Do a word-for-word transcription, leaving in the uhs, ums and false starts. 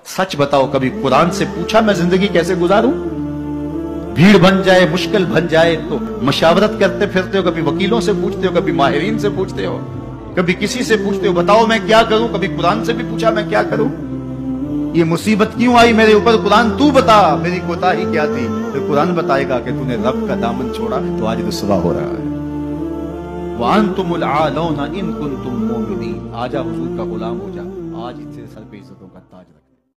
सच बताओ, कभी कुरान से पूछा मैं जिंदगी कैसे गुजारूं? भीड़ बन जाए, मुश्किल बन जाए तो मशावरत करते फिरते हो, कभी वकीलों से पूछते हो, कभी माहिरीन से पूछते हो, कभी किसी से पूछते हो बताओ मैं क्या करूं? कभी कुरान से भी पूछा मैं क्या करूं? ये मुसीबत क्यों आई मेरे ऊपर? कुरान तू बता, मेरी कोताही क्या थी? तो कुरान बताएगा कि तूने रब का दामन छोड़ा तो आज रुसवा हो रहा है। वअंतुमुल आलौना इन कुंतुम मोमिनीन, आजा हुजूर का गुलाम हो जा, आज इससे सर पे इज्जतों का ताज।